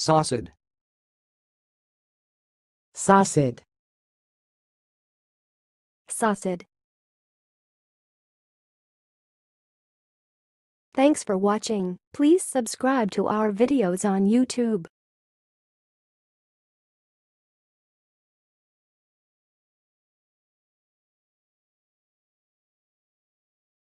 Psocid. Psocid. Psocid. Thanks for watching. Please subscribe to our videos on YouTube.